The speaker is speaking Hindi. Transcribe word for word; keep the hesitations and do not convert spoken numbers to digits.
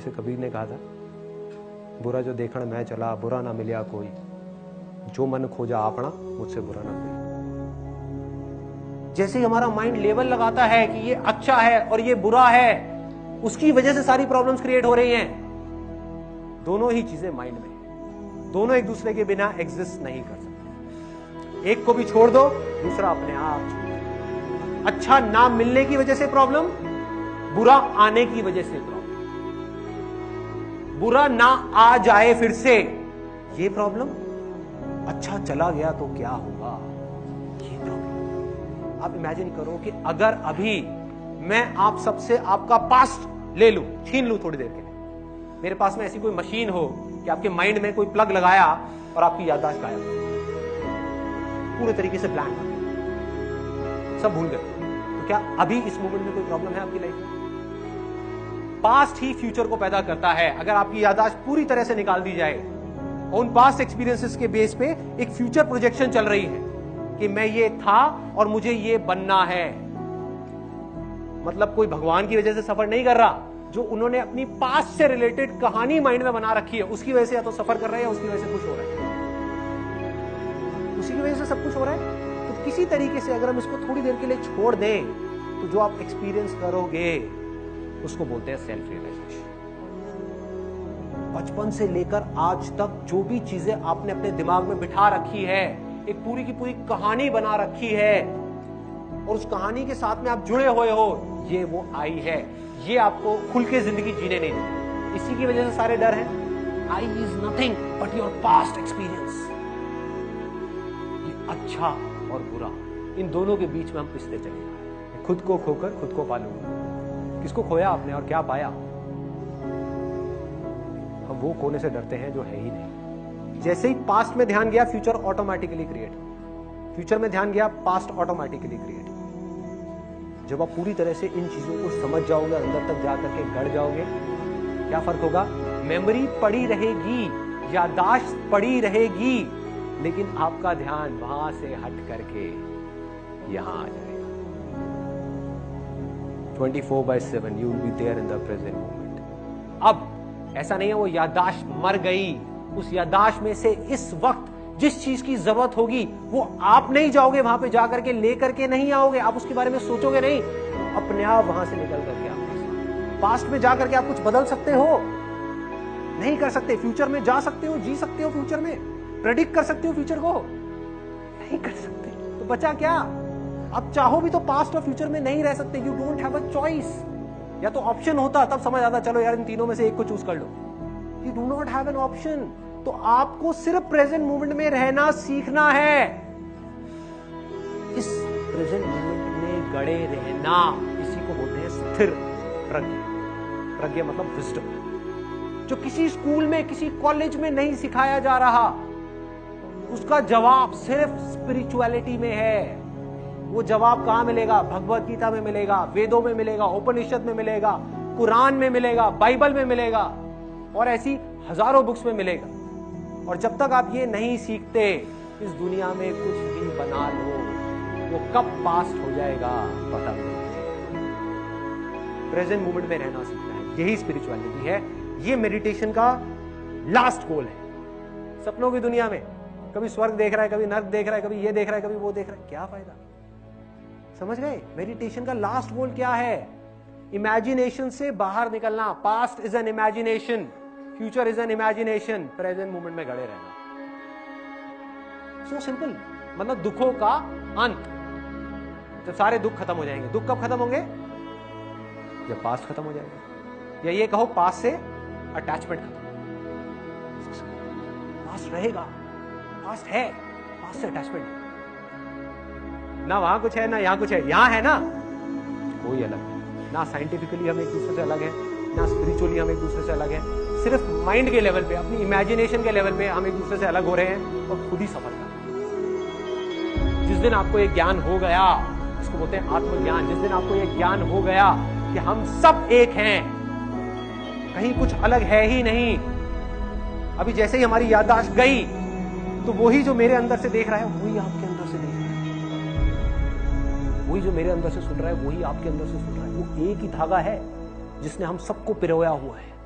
जैसे कबीर ने कहा था, बुरा जो देखण मैं चला, बुरा ना मिलिया कोई, जो मन खोजा आपना, मुझसे बुरा ना कोई। जैसे ही हमारा माइंड लेवल लगाता है कि ये अच्छा है और ये बुरा है, उसकी वजह से सारी प्रॉब्लम्स क्रिएट हो रही हैं। दोनों ही चीजें माइंड में, दोनों एक दूसरे के बिना एग्जिस्ट नहीं कर सकते। एक को भी छोड़ दो, दूसरा अपने आप छोड़ दो। अच्छा ना मिलने की वजह से प्रॉब्लम, बुरा आने की वजह से प्रॉब्लम, बुरा ना आ जाए फिर से ये प्रॉब्लम, अच्छा चला गया तो क्या होगा ये प्रॉब्लम। आप इमेजिन करो कि अगर अभी मैं आप सबसे आपका पास्ट ले लूं, छीन लूं थोड़ी देर के लिए, मेरे पास में ऐसी कोई मशीन हो कि आपके माइंड में कोई प्लग लगाया और आपकी याददाश्त गायब, पूरे तरीके से ब्लैंक, सब भूल गए, तो क्या अभी इस मोमेंट में कोई प्रॉब्लम है आपकी लाइफ में? पास्ट ही फ्यूचर को पैदा करता है। अगर आपकी याददाश्त पूरी तरह से निकाल दी जाए, उन पास्ट एक्सपीरियंसेस के बेस पे एक फ्यूचर प्रोजेक्शन चल रही है कि मैं ये था और मुझे ये बनना है। मतलब कोई भगवान की वजह से सफर नहीं कर रहा, जो उन्होंने अपनी पास्ट से रिलेटेड कहानी माइंड में बना रखी है, उसकी वजह से या तो सफर कर रहे हैं या उसकी वजह से खुश हो रहे हैं, उसी की वजह से सब कुछ हो रहा है। तो किसी तरीके से अगर हम इसको थोड़ी देर के लिए छोड़ दें, तो जो आप एक्सपीरियंस करोगे उसको बोलते हैं सेल्फ रियलाइजेशन। बचपन से लेकर आज तक जो भी चीजें आपने अपने दिमाग में बिठा रखी है, एक पूरी की पूरी कहानी बना रखी है, और उस कहानी के साथ में आप जुड़े हुए हो, ये वो आई है, ये आपको खुल के जिंदगी जीने नहीं देती। इसी की वजह से सारे डर हैं। I is nothing but your past experience. ये अच्छा और बुरा, इन दोनों के बीच में हम पिसते चले जा रहे हैं। खुद को खोकर खुद को पालूंगा। किसको खोया आपने और क्या पाया? हम वो खोने से डरते हैं जो है ही नहीं। जैसे ही पास्ट में ध्यान गया, फ्यूचर ऑटोमेटिकली क्रिएट, फ्यूचर में ध्यान गया, पास्ट ऑटोमेटिकली क्रिएट। जब आप पूरी तरह से इन चीजों को समझ जाओगे, अंदर तक जाकर के गड़ जाओगे, क्या फर्क होगा? मेमोरी पड़ी रहेगी, याददाश्त पड़ी रहेगी, लेकिन आपका ध्यान वहां से हट करके यहां आ जाएगा। Twenty four by seven you will be there in the present moment. अब ऐसा नहीं है वो याददाश्त मर गई, उस याददाश्त में से इस वक्त जिस चीज की जरूरत होगी वो आप नहीं जाओगे वहां पे जाकर के, लेकर के नहीं आओगे, आप उसके बारे में सोचोगे नहीं, अपने आप वहां से निकल करके आपके साथ। पास्ट में जाकर के आप कुछ बदल सकते हो? नहीं कर सकते। फ्यूचर में जा सकते हो, जी सकते हो, फ्यूचर में प्रेडिक्ट कर सकते हो फ्यूचर को? नहीं कर सकते। तो बचा क्या? आप चाहो भी तो पास्ट और फ्यूचर में नहीं रह सकते। You don't have a choice. या तो ऑप्शन होता तब समझ आता, चलो यार इन तीनों में से एक को चूज कर लो। You do not have an option. तो आपको सिर्फ प्रेजेंट मोमेंट में रहना सीखना है। इस प्रेजेंट मोमेंट में गड़े रहना, इसी को बोलते हैं स्थिर प्रज्ञा। प्रज्ञा मतलब विजडम, जो किसी स्कूल में, किसी कॉलेज में नहीं सिखाया जा रहा। उसका जवाब सिर्फ स्पिरिचुअलिटी में है। वो जवाब कहां मिलेगा? भगवत गीता में मिलेगा, वेदों में मिलेगा, उपनिषद में मिलेगा, कुरान में मिलेगा, बाइबल में मिलेगा, और ऐसी हजारों बुक्स में मिलेगा। और जब तक आप ये नहीं सीखते, इस दुनिया में कुछ भी बना लो, वो कब पास्ट हो जाएगा पता नहीं। प्रेजेंट मोमेंट में रहना सीखना है, यही स्पिरिचुअलिटी है। ये मेडिटेशन का लास्ट गोल है। सपनों की दुनिया में कभी स्वर्ग देख रहा है, कभी नर्क देख रहा है, कभी ये देख रहा है, कभी वो देख रहा है, क्या फायदा? समझ गए? मेडिटेशन का लास्ट गोल क्या है? इमेजिनेशन से बाहर निकलना। Past is an imagination, future is an imagination, present moment में गड़े रहना। So simple. मतलब दुखों का अंत, जब सारे दुख खत्म हो जाएंगे। दुख कब खत्म होंगे? जब पास्ट खत्म हो जाएगा, या ये कहो पास्ट से अटैचमेंट खत्म। पास्ट रहेगा, पास्ट है, पास्ट से अटैचमेंट ना वहां कुछ है ना यहां कुछ है। यहां है ना कोई अलग नहीं, ना साइंटिफिकली हम एक दूसरे से अलग है, ना स्पिरिचुअली हम एक दूसरे से अलग है। सिर्फ माइंड के लेवल पे, अपनी इमेजिनेशन के लेवल पे हम एक दूसरे से अलग हो रहे हैं और खुद ही सफर कर रहे हैं। जिस दिन आपको एक ज्ञान हो गया, इसको बोलते हैं आत्मज्ञान, जिस दिन आपको एक ज्ञान हो गया कि हम सब एक हैं, कहीं कुछ अलग है ही नहीं। अभी जैसे ही हमारी याददाश्त गई, तो वही जो मेरे अंदर से देख रहा है वही आपके अंदर से देख रहा है, वही जो मेरे अंदर से सुन रहा है वही आपके अंदर से सुन रहा है। वो एक ही धागा है जिसने हम सबको पिरोया हुआ है।